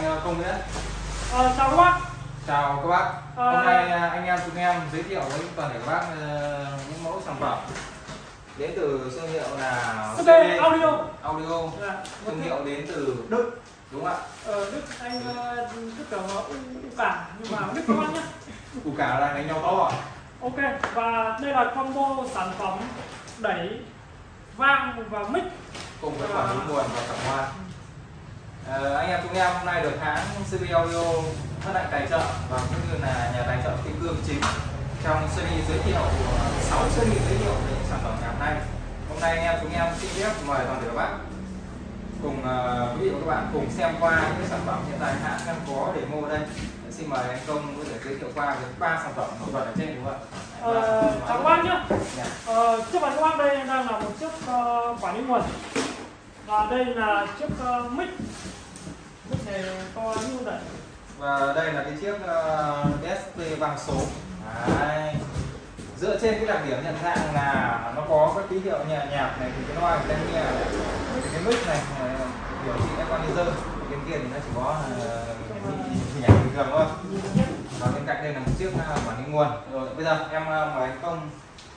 Công Nguyễn. Chào các bác. Chào các bác. Hôm nay anh em chúng em giới thiệu với toàn thể các bác những mẫu sản phẩm đến từ thương hiệu là CB Audio. Thương hiệu đến từ Đức, đúng không ạ? Đức anh Đức tưởng là U cả nhưng mà Đức các bác nhé. U cả là đánh nhau to ạ. Ok, và đây là combo sản phẩm đẩy, vang và mic cùng với quản lý nguồn và cảm quan. Anh em chúng em hôm nay được hãng CB Audio hân hạnh tài trợ và cũng như là nhà tài trợ kim cương chính trong series giới thiệu 6 series giới thiệu về những sản phẩm ngày hôm nay. Hôm nay anh em chúng em xin phép mời toàn thể các bác cùng quý vị và các bạn cùng xem qua những sản phẩm hiện tại hãng đang có demo ở đây. Xin mời anh Công có thể giới thiệu qua với 3 sản phẩm nổi bật ở trên, đúng không ạ? Chào các bác nhé. Trước mặt các bác đây đang là một chiếc quản lý nguồn và đây là chiếc mic này to như vậy. Và đây là cái chiếc DSP vang số. Đấy. Dựa trên cái đặc điểm nhận dạng là nó có các ký hiệu nhạc này thì cái loa tai nghe này, cái mic này biểu thị equalizer, bên kia thì nó chỉ có nhạc bình thường thôi. Và bên cạnh đây là một chiếc quản lý nguồn. Rồi bây giờ em mời anh Công,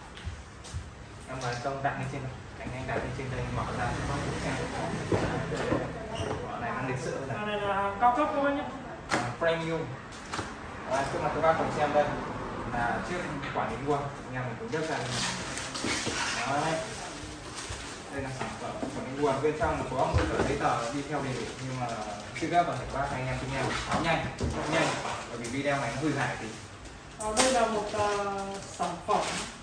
đặt lên trên này. Anh đặt lên trên đây, mở ra cho các bạn xem. Cái này đang lịch sự này. Này là cao cấp các bác nhé. Premium. Trước mặt các bác cùng xem đây là chiếc quản lý nguồn, anh em mình cũng biết rằng đây là sản phẩm quản lý nguồn, bên trong có một tờ giấy tờ đi theo đầy đủ, nhưng mà chưa các toàn thể các bác anh em chúng em tháo nhanh, bởi vì video này nó hơi dài thì đây là một sản phẩm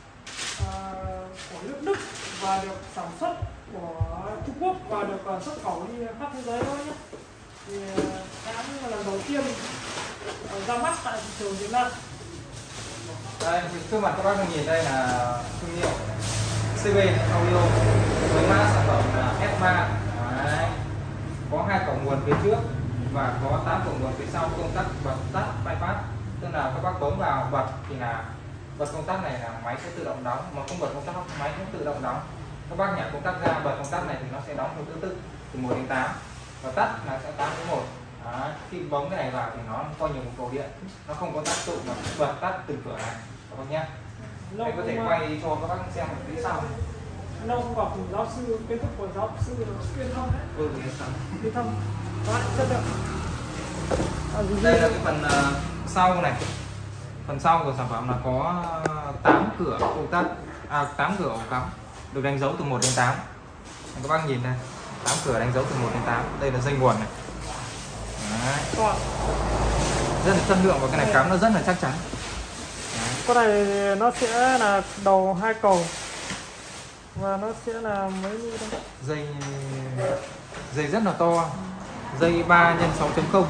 của nước Đức và được sản xuất của Trung Quốc và được xuất khẩu đi khắp thế giới thôi nhé. Thì hãng lần đầu tiên ra mắt tại thị trường Việt Nam. Đây, trước mặt các bác nhìn đây là thương hiệu CB Audio với mã sản phẩm là S3. Đấy. Có 2 cổng nguồn phía trước và có 8 cổng nguồn phía sau, công tắc bật tắt bypass, tức là các bác bấm vào bật thì là bật công tắc này là máy sẽ tự động đóng, mà không bật công tắc máy cũng tự động đóng. Các bác nhả công tắc ra bật công tắc này thì nó sẽ đóng theo thứ tự từ 1 đến 8 và tắt là sẽ 8 đến 1. Khi bấm cái này vào thì nó coi như một cầu điện, nó không có tác dụng mà bật tắt từng cửa này các bác nhé. Anh có thể quay cho các bác xem một tí sau. Nông vào cùng giáo sư, kiến thức của giáo sư Yên Thông đấy. Yên Thông. Chất lượng. Đây là cái phần sau này. Phần sau của sản phẩm là có 8 cửa công tắc, 8 cửa ổ cắm được đánh dấu từ 1 đến 8. Các bác nhìn đây, 8 cửa đánh dấu từ 1 đến 8. Đây là dây nguồn này. Đấy. Rất là chất lượng và cái này cắm nó rất là chắc chắn. Con này nó sẽ là đầu 2 cầu và nó sẽ là mấy như đây. Dây rất là to. Dây 3 x 6.0.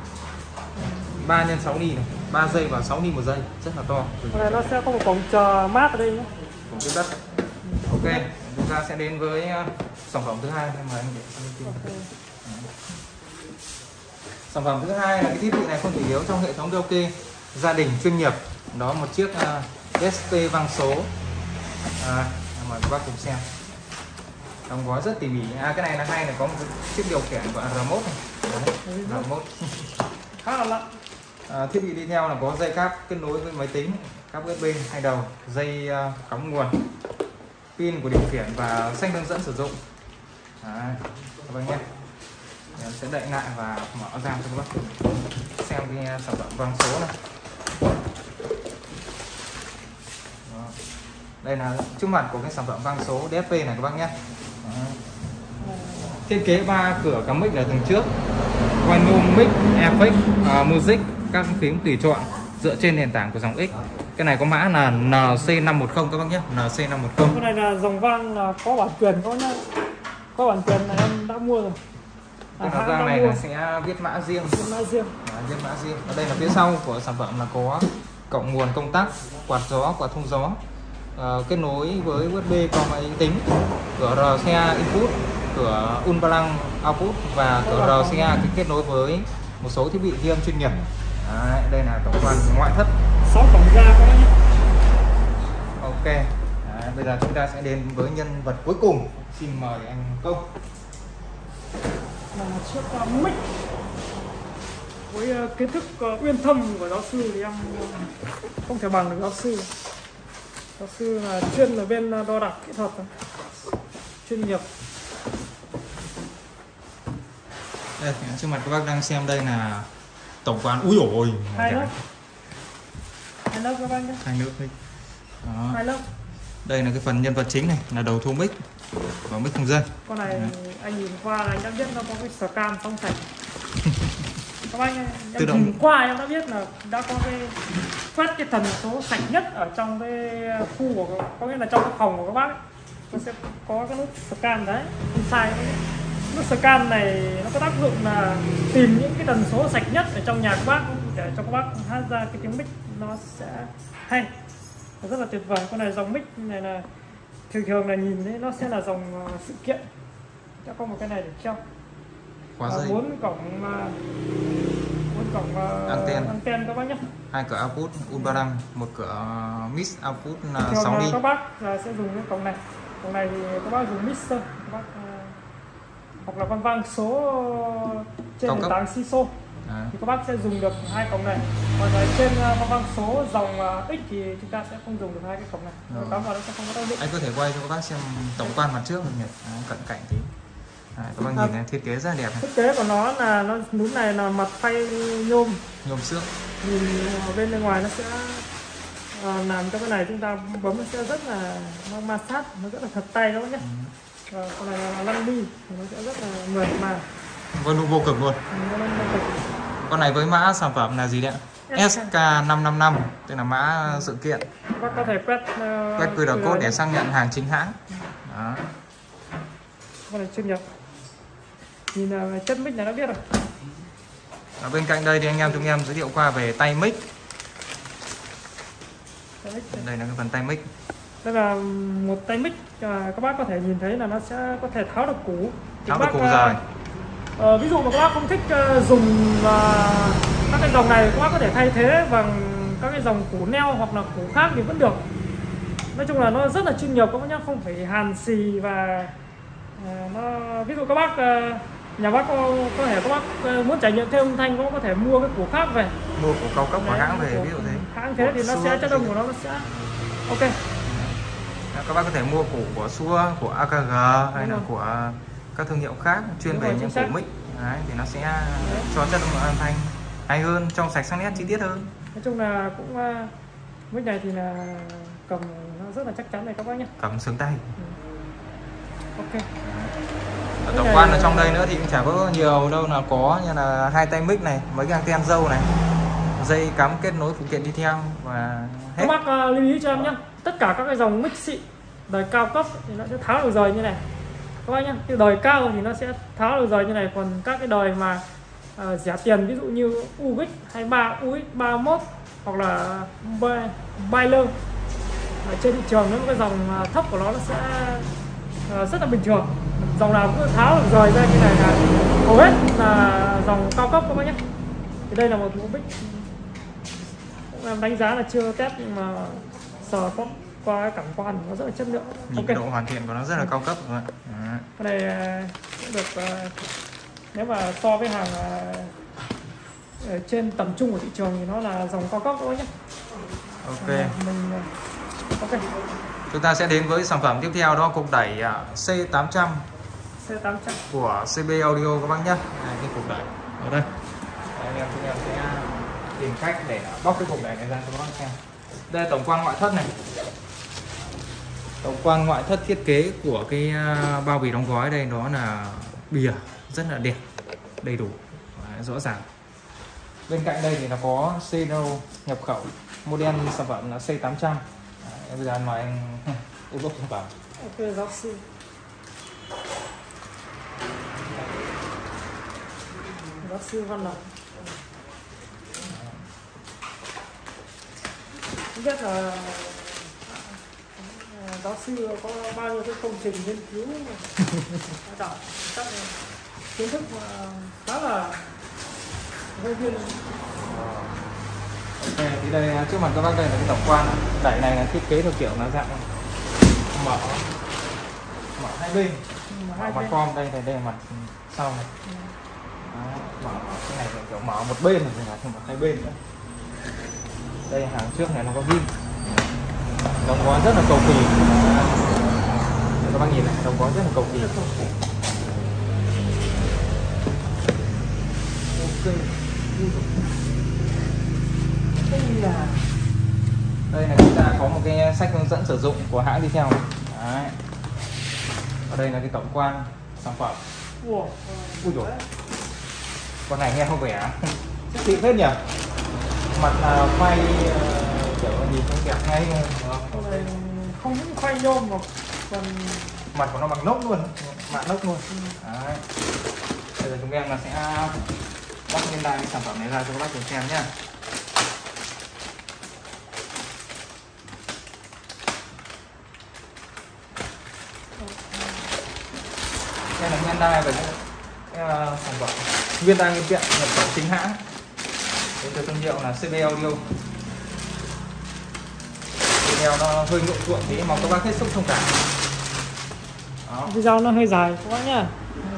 3 x 6 ni này, 3 giây và 6 ni một giây, rất là to. Con này nó sẽ có một cổng chờ mát ở đây nhé. Cổng tiếp đất. Ok, chúng ta sẽ đến với sản phẩm thứ hai. Sản phẩm thứ hai là cái thiết bị này không thể thiếu trong hệ thống karaoke gia đình chuyên nghiệp. Đó, một chiếc DSP vang số. Mời các bác cùng xem. Đóng gói rất tỉ mỉ. Cái này là hay này, có một chiếc điều khiển gọi là remote này. Remote. Khá là lặng. Thiết bị đi theo là có dây cáp kết nối với máy tính, cáp USB 2 đầu, dây cắm nguồn, pin của điều khiển và sách hướng dẫn sử dụng. Các bác nhé. Em sẽ đậy lại và mở ra cho các bác xem cái sản phẩm vang số này. Đó. Đây là trước mặt của cái sản phẩm vang số DSP này các bác nhé. Thiết kế 3 cửa cắm mic ở tầng trước, volume, mic, effect, music, các phím tùy chọn dựa trên nền tảng của dòng X. Cái này có mã là NC510 các bác nhé, NC510. Cái này là dòng vang là có bản quyền có nhá. Có bản quyền là em đã mua rồi. Cái vang này là sẽ viết mã riêng. Viết mã riêng. Ở đây là phía sau của sản phẩm là có cổng nguồn công tắc, quạt gió, quạt thông gió, kết nối với USB qua máy tính, cửa RCA input, cửa unplugged output và cửa RCA kết nối với một số thiết bị ghi âm chuyên nghiệp. Đây là tổng quan ngoại thất. 6 cổng ra các bác nhé. Ok. Bây giờ chúng ta sẽ đến với nhân vật cuối cùng. Xin mời anh Công. Là một chiếc mic kiến thức uyên thâm của giáo sư thì em không thể bằng được giáo sư. Giáo sư là chuyên ở bên đo đạc kỹ thuật, chuyên nghiệp. Đây, trước mặt các bác đang xem đây là tổng quan. Úi dồi ôi, Hai lớp các bác nhé. Hai lớp đấy. Đó. Hai lớp. Đây là cái phần nhân vật chính này, là đầu thu mic và mic không dây. Con này anh nhìn qua là anh đã biết nó có cái scan trong sạch. Các bác nhé, em nhìn qua em đã biết là đã có cái quét cái tần số sạch nhất ở trong cái khu của, có nghĩa là trong cái phòng của các bác ấy. Nó sẽ có cái nút scan đấy, không sai đấy. Nút scan này nó có tác dụng là tìm những cái tần số sạch nhất ở trong nhà các bác để cho các bác hát ra cái tiếng mic nó sẽ hay, rất là tuyệt vời. Con này dòng mic này là thường là nhìn thấy nó sẽ là dòng sự kiện, sẽ có một cái này để treo. Khóa dây. 4 cổng anten các bác nhé. 2 cửa output U35, 1 cửa mix output là 6 đi. Các bác là sẽ dùng cái cổng này. Cổng này thì các bác dùng mixer, các bác hoặc là vang số trên nền tảng SISO thì các bác sẽ dùng được hai cổng này. Còn ở trên vang số dòng X thì chúng ta sẽ không dùng được hai cái cổng này. Cắm vào nó sẽ không có tác dụng. Anh có thể quay cho các bác xem tổng quan mặt trước nhỉ? Cận cảnh tí. Các bác nhìn này, thiết kế rất là đẹp này. Thiết kế của nó là nó núm này là mặt phay nhôm xước. Nhìn ở bên ngoài nó sẽ làm cho cái này chúng ta bấm nó sẽ rất là ma sát, nó rất là thật tay đó nhé. Con này là lăn đi, nó sẽ rất là mượt mà. Vâng, vô cực luôn. Con này với mã sản phẩm là gì đấy ạ? SK555, tức là mã sự kiện. Các bác có thể quét QR code để xác nhận hàng chính hãng. Đó. Con này chuyên nghiệp. Nhìn là chất mic này đã biết rồi. Ở bên cạnh đây thì anh em chúng em giới thiệu qua về tay mic. Đây là cái phần tay mic. Đây là một tay mic, các bác có thể nhìn thấy là nó sẽ có thể tháo được củ. Tháo được củ rồi. Ví dụ mà các bác không thích dùng các cái dòng này, các bác có thể thay thế bằng các cái dòng củ neo hoặc là củ khác thì vẫn được. Nói chung là nó rất là chuyên nghiệp các bác nhé, không phải hàn xì và nó, ví dụ các bác nhà bác có thể các bác muốn trải nghiệm thêm âm thanh, các bác có thể mua cái củ khác về, mua củ cao cấp của hãng về, ví dụ thế. Hãng thế thì nó sẽ chất âm của nó sẽ ok. Các bác có thể mua củ của Shure, của AKG hay là của các thương hiệu khác chuyên về những củ mic. Đấy, thì nó sẽ cho chất âm thanh hay hơn, trong sạch sắc nét, chi tiết hơn. Nói chung là cũng mic này thì là cầm nó rất là chắc chắn này các bác nhé. Cầm sướng tay. Ok. Ở tổng quan ở trong đây nữa thì cũng chả có nhiều đâu, là có như là hai tay mic này, mấy cái anten dâu này, dây cắm kết nối phụ kiện đi theo và hết. Các bác lưu ý cho em nhé, tất cả các cái dòng mic xịn đời cao cấp thì nó sẽ tháo được rời như này các bác nhé. Cái đời cao thì nó sẽ tháo được rời như này, còn các cái đời mà rẻ tiền ví dụ như UX 23, UX 31 hoặc là Baylor ở trên thị trường, nếu cái dòng thấp của nó sẽ rất là bình thường, dòng nào cũng tháo được rời ra như này là hầu hết là dòng cao cấp các bác nhé. Thì đây là một bộ mic em đánh giá là chưa test nhưng mà sờ qua cái cảm quan nó rất là chất lượng. Nhìn độ hoàn thiện của nó rất là cao cấp rồi. Cái này cũng được, nếu mà so với hàng ở trên tầm trung của thị trường thì nó là dòng cao cấp thôi nhé. Ok. Ok. Chúng ta sẽ đến với sản phẩm tiếp theo, đó cục đẩy C800 của CB Audio các bác nhé. Cái cục đẩy ở đây. Anh em chúng em sẽ tìm cách để bóc cái cục đẩy này ra cho các bác xem. Đây là tổng quan ngoại thất này. Tổng quan ngoại thất thiết kế của cái bao bì đóng gói đây đó là bìa rất là đẹp, đầy đủ, rõ ràng. Bên cạnh đây thì nó có CD nhập khẩu, model sản phẩm là C800. Bây giờ mời anh bốc sản phẩm. Ok, giáo sư. Giáo sư Văn Lộc. Không biết là giáo sư có bao nhiêu cái công trình nghiên cứu chắc là kiến thức mà khá là hơi viên. Ok, thì đây trước mặt các bác đây là cái tổng quan đẩy này, là thiết kế theo kiểu là dạng mở hai bên, mặt form đây là mặt sau này. Đó, mở cái này kiểu mở một bên rồi không mở hai bên nữa. Đây hàng trước này nó có zin, đóng gói rất là cầu kỳ. Các bác nhìn này, đóng gói rất là cầu kỳ. Ok. Đây là chúng ta có một cái sách hướng dẫn sử dụng của hãng đi theo này. Đấy. Ở đây là cái tổng quan sản phẩm. Ui dồi, con này nghe không vẻ xịn hết nhỉ. Mặt là quay kiểu nhìn không đẹp ngay con này không những khoai nhôm mà còn mặt của nó bằng nốc luôn, mạ nốc luôn. Đấy. Bây giờ chúng em là sẽ bóc lên đai sản phẩm này ra cho các bác cùng xem nhá. Đây là nguyên đai và sản phẩm nguyên đai nguyên kiện nhập khẩu chính hãng đến từ thương hiệu là CB Audio. Video nó hơi ngượng cuộn tí, mong các bác hết sức thông cảm. Video nó hơi dài các bác nhá.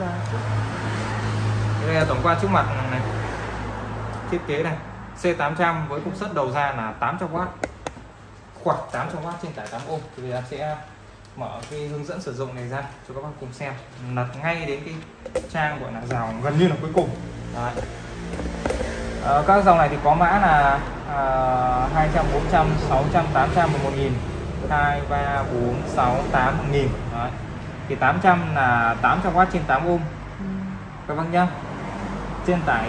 Đây là tổng quan trước mặt này, thiết kế này, C800 với công suất đầu ra là 800W, khoảng 800W trên tải 8 ohm. Thì bây giờ sẽ mở cái hướng dẫn sử dụng này ra cho các bác cùng xem, lật ngay đến cái trang gọi là dòng gần như là cuối cùng. Đấy. Các dòng này thì có mã là 200, 400, 600, 800 và 1000, 2, 3, 4, 6, 8, 1000. Đấy. Thì 800 là 800W trên 8 ohm các bác nhá. Trên tải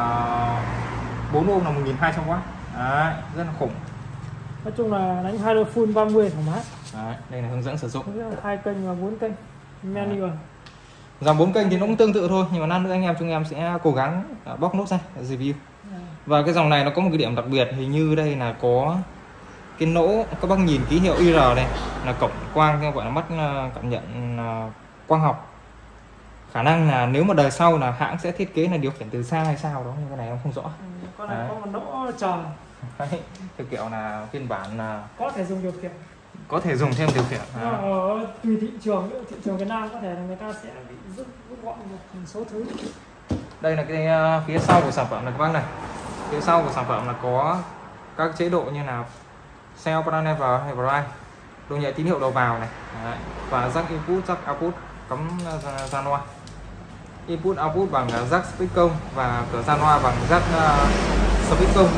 4 ohm là 1200W. Đấy, rất là khủng. Nói chung là đánh hai đôi full 30 thoải mái. Đấy, đây là hướng dẫn sử dụng. 2 kênh và 4 kênh manual. Dòng 4 kênh thì nó cũng tương tự thôi, nhưng mà lát nữa anh em chúng em sẽ cố gắng bóc nốt ra review. Và cái dòng này nó có một cái điểm đặc biệt, hình như đây là có cái nỗ, các bác nhìn ký hiệu IR này là cổng quang, gọi là mắt cảm nhận quang học. Khả năng là nếu mà đời sau là hãng sẽ thiết kế là điều khiển từ xa hay sao đó, nhưng cái này em không rõ. Con này có một nỗ tròn. Đấy, thực kiểu là phiên bản là có thể dùng điều khiển, có thể dùng thêm điều khiển. Ở tùy thị trường Việt Nam có thể là người ta sẽ bị rút gọn một số thứ. Đây là cái phía sau của sản phẩm này các bác này. Phía sau của sản phẩm là có các chế độ như là Cell Panel và Drive, đồ nhạy tín hiệu đầu vào này. Đấy. Và jack input, jack output, cắm ra loa. Input output bằng jack speaker và cửa ra loa bằng jack speaker.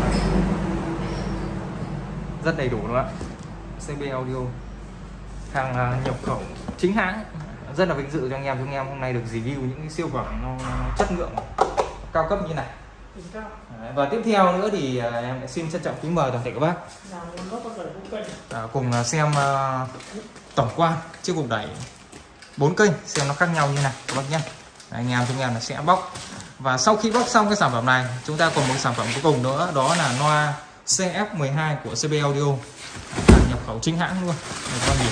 Rất đầy đủ luôn ạ. CB Audio, hàng nhập khẩu chính hãng. Rất là vinh dự cho anh em chúng em hôm nay được review những cái siêu phẩm nó chất lượng cao cấp như này. Đấy, và tiếp theo nữa thì em xin trân trọng kính mời toàn thể các bác cùng xem tổng quan chiếc cục đẩy 4 kênh xem nó khác nhau như này các bác nhé. Anh em chúng em sẽ bóc, và sau khi bóc xong cái sản phẩm này chúng ta còn một sản phẩm cuối cùng nữa, đó là loa CF12 của CB Audio, nhập khẩu chính hãng luôn. Các bác nhìn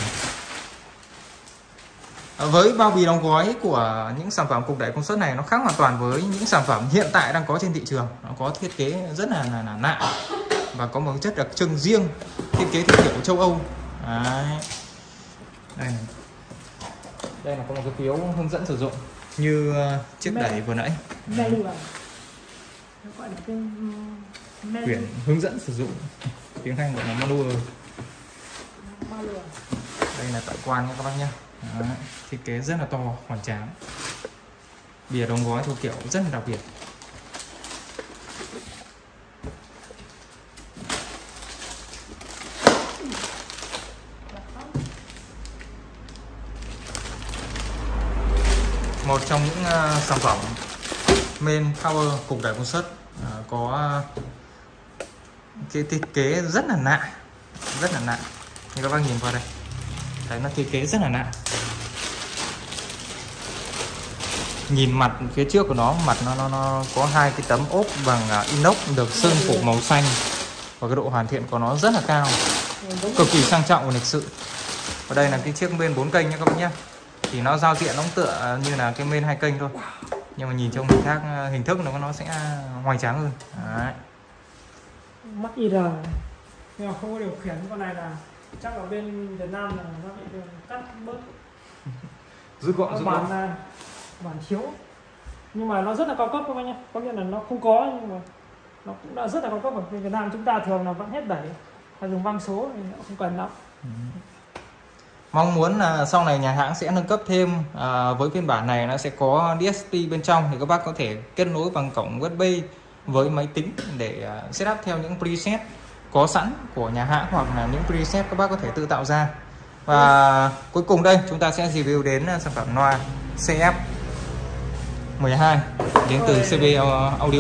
với bao bì đóng gói của những sản phẩm cục đẩy công suất này nó khác hoàn toàn với những sản phẩm hiện tại đang có trên thị trường. Nó có thiết kế rất là lạ và có một chất đặc trưng riêng, thiết kế thương hiệu của châu Âu. Đấy. Đây là có một cái phiếu hướng dẫn sử dụng như chiếc đẩy vừa nãy. Quyển hướng dẫn sử dụng, tiếng Anh gọi là manual. Đây là tại quan nha các bác nhé. Đấy, thiết kế rất là to, hoành tráng. Bìa đóng gói theo kiểu rất là đặc biệt. Một trong những sản phẩm main power cục đẩy công suất có cái thiết kế rất là lạ, như các bác nhìn qua đây. Đấy, nó thiết kế rất là lạ. Nhìn mặt phía trước của nó, mặt nó có hai cái tấm ốp bằng inox được sơn phủ màu xanh, và cái độ hoàn thiện của nó rất là cao, cực kỳ sang trọng và lịch sự. Và đây là cái chiếc main 4 kênh nha các bác nhé. Thì nó giao diện nó tựa như là cái main 2 kênh thôi, nhưng mà nhìn trong hình thức nó sẽ hoành tráng hơn. Đấy. Mắt IR nhưng mà không có điều khiển. Con này là chắc ở bên Việt Nam là nó bị cắt bớt, rút gọn bản thiếu. nhưng mà nó rất là cao cấp các bác nhé, có nghĩa là nó không có nhưng mà nó cũng đã rất là cao cấp rồi. Việt Nam chúng ta thường là vẫn hết đẩy hay dùng văng số thì nó không cần lắm. Mong muốn là sau này nhà hãng sẽ nâng cấp thêm với phiên bản này nó sẽ có DSP bên trong, thì các bác có thể kết nối bằng cổng USB với máy tính để setup theo những preset có sẵn của nhà hãng hoặc là những preset các bác có thể tự tạo ra. Và cuối cùng đây chúng ta sẽ review đến sản phẩm loa CF12 đến từ CB Audio.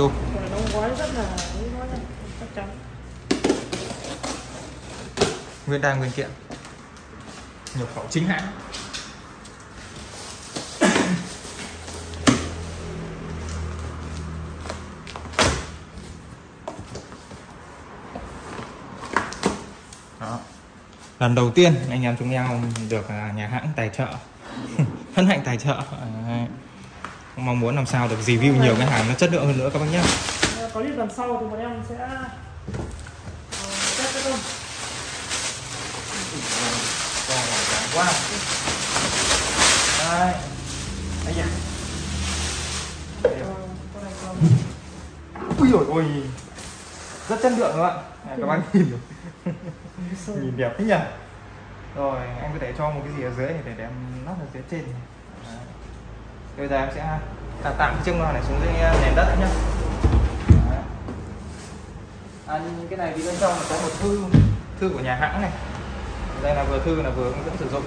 Nguyên đai nguyên kiện, nhập khẩu chính hãng. Đó. Lần đầu tiên anh em chúng em được nhà hãng tài trợ hân hạnh tài trợ. Mong muốn làm sao được review nhiều cái hàng nó chất lượng hơn nữa các bác nhé. Có clip lần sau thì bọn em sẽ test cái Wow. Đây. Đây nha. Ui dồi ôi. Rất chất lượng các bạn. Các bác nhìn được. Nhìn đẹp thế nhỉ. Rồi anh có thể cho một cái gì ở dưới này để em lắp ở dưới trên. Bây giờ em sẽ tạm cái chiếc loa này xuống dưới nền đất nhá. Những cái này thì bên trong là có một thư của nhà hãng này. Đây là vừa thư là vừa hướng dẫn sử dụng.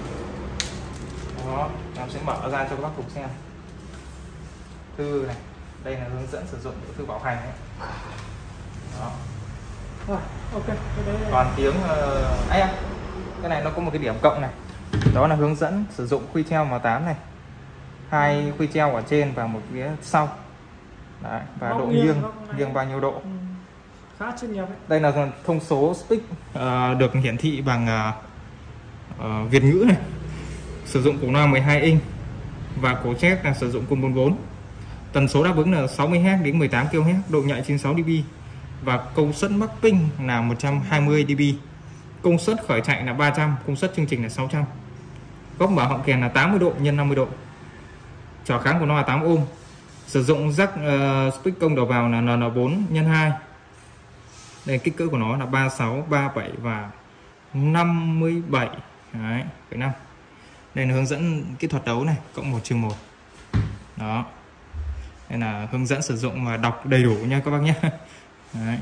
Đó, em sẽ mở ra cho các bác cùng xem. Thư này, đây là hướng dẫn sử dụng của thư bảo hành ấy. Đó. Rồi, ok. Còn tiếng cái này nó có một cái điểm cộng này. Đó là hướng dẫn sử dụng khuy treo M8 này. 2 khuy treo ở trên và một phía sau. Đấy, và độ nghiêng bao nhiêu độ. Khá chuyên nghiệp ấy. Đây là thông số speak được hiển thị bằng Việt ngữ này. Sử dụng cổng loa 12 inch và cổ check là sử dụng côn 44. Tần số đáp ứng là 60Hz đến 18 kHz, độ nhạy 96 dB và công suất mắc ping là 120 dB. Công suất khởi chạy là 300, công suất chương trình là 600. Góc mở họng kèn là 80 độ x 50 độ. Trở kháng của nó là 8 ohm. Sử dụng jack speak công đầu vào là N4 x 2. Đây kích cỡ của nó là 36, 37 và 57. Đấy, 5. Đây là hướng dẫn kỹ thuật đấu này, cộng 1/1. Đó. Đây là hướng dẫn sử dụng và đọc đầy đủ nha các bác nhé. Đấy.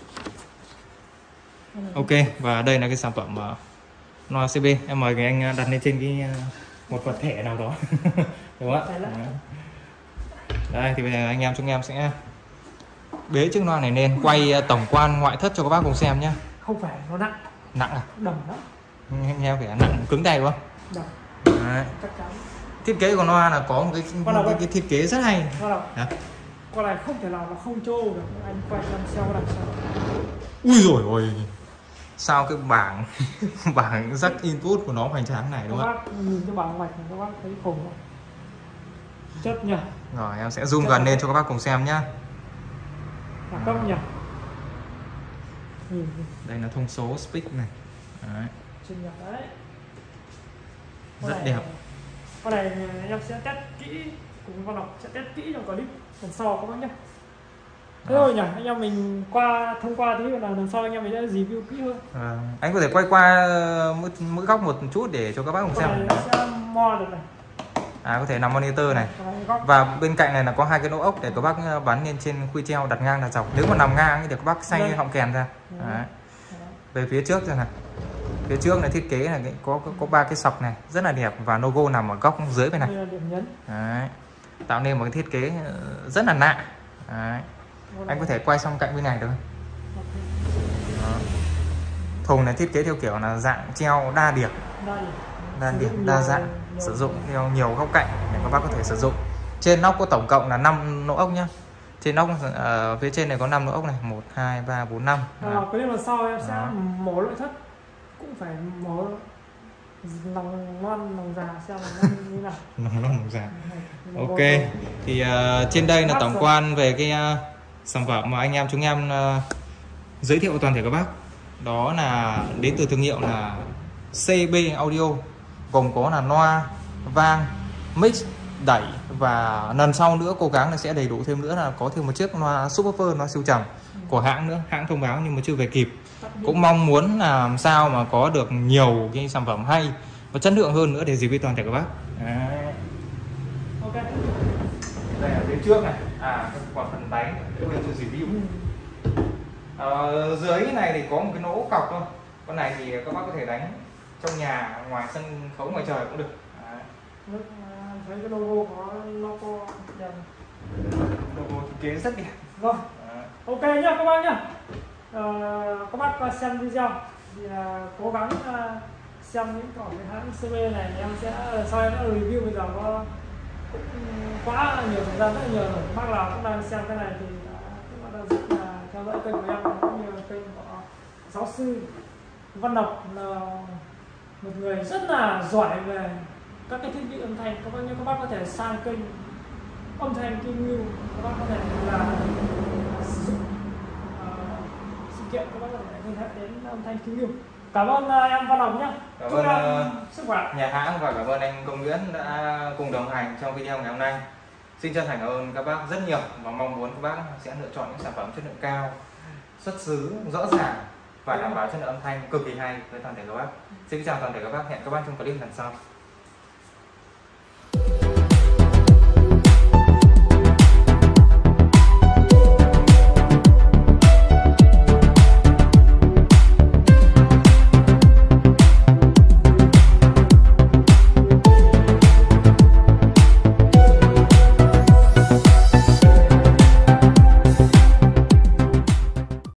Ok, và đây là cái sản phẩm loa CB. Em mời anh đặt lên trên cái một vật thể nào đó. Đúng không ạ? Đây thì bây giờ anh em chúng em sẽ bế chiếc loa này lên, quay tổng quan ngoại thất cho các bác cùng xem nhé. Không phải, nó nặng. Nặng à? Đồng đó. Nghe vẻ nặng cứng tay đúng không? Đồng. Đấy. Chắc chắn. Thiết kế của loa là có một cái thiết kế rất hay. Con này không thể nào nó không trô được, anh quay làm sao đằng sau. Ui rồi ôi. Sao cái bảng bảng jack input của nó hoành tráng này đúng không? Các bác nhìn cái bảng mạch này các bác thấy khủng không? Chất nhỉ. Rồi em sẽ zoom gần lên cho các bác cùng xem nhá. Đẳng cấp nhỉ. Đây là thông số speak này. Đấy. Chuyên nghiệp đấy. Rất đẹp. Con này em sẽ test kỹ cùng con đọc sẽ test kỹ trong clip lần sau các bác nhé. Thế thôi nhỉ, anh em mình thông qua tí là lần sau anh em mình sẽ review kỹ hơn. Anh có thể quay qua mỗi góc một chút để cho các bác cùng xem. Này nó sẽ mo được này. Có thể nằm monitor này. Và bên cạnh này là có 2 cái lỗ ốc để các bác bắn lên trên khuy treo đặt ngang đặt dọc. Nếu mà nằm ngang thì các bác xay họng kèn ra. Đấy. Về phía trước này. Phía trước này thiết kế là có 3 cái sọc này rất là đẹp và logo nằm ở góc dưới bên này. Đấy. Tạo nên một cái thiết kế rất là lạ. Đấy. Anh có thể quay sang cạnh bên này được. Thùng này thiết kế theo kiểu là dạng treo đa điểm, đa dạng, sử dụng theo nhiều góc cạnh để các bác có thể sử dụng. Trên nóc có tổng cộng là 5 lỗ ốc nhá. Trên nóc phía trên này có 5 lỗ ốc này, 1 2 3 4 5. Cái lần sau em sẽ mổ nội thất, cũng phải mổ lòng non lòng già xem là như nào. Lòng non lòng già. Ok. Thì trên đây là tổng quan về cái sản phẩm mà anh em chúng em giới thiệu toàn thể các bác. Đó là đến từ thương hiệu là CB Audio, gồm có là loa, vang, mix đẩy, và lần sau nữa cố gắng là sẽ đầy đủ thêm nữa là có thêm một chiếc loa subwoofer, loa siêu trầm của hãng nữa. Hãng thông báo nhưng mà chưa về kịp. Cũng mong muốn làm sao mà có được nhiều cái sản phẩm hay và chất lượng hơn nữa để review toàn thể các bác. Đấy. Ok. Đây ở phía trước này, còn phần đáy quên chưa review. Dưới này thì có một cái lỗ cọc thôi. Con này thì các bác có thể đánh trong nhà, ngoài sân khấu, ngoài trời cũng được. Đấy. Thấy cái logo có logo đẹp. Logo thiết kế rất đẹp. Rồi. Ok nhá các bác nhá. Các bác qua xem video thì cố gắng xem những cái hãng CB này em sẽ sau em đã review. Bây giờ có quá nhiều thời gian, rất nhiều rồi. Các bác nào cũng đang xem cái này thì các bác đang rất là theo dõi kênh của em cũng như kênh của giáo sư Văn Lộc, là một người rất là giỏi về các cái thiết bị âm thanh. Các bác có thể sang kênh âm thanh Kim Ngưu, các bác có thể là sử dụng sự kiện, các bác có thể liên hệ đến âm thanh Kim Ngưu. Cảm ơn em Văn Lộc nhé. Cảm Chúc ơn em sức khỏe, nhà hãng, và cảm ơn anh Công Nguyễn đã cùng đồng hành trong video ngày hôm nay. Xin chân thành cảm ơn các bác rất nhiều và mong muốn các bác sẽ lựa chọn những sản phẩm chất lượng cao, xuất xứ rõ ràng và đảm bảo chất lượng âm thanh cực kỳ hay với toàn thể các bác. Xin chào toàn thể các bác, hẹn các bác trong clip lần sau.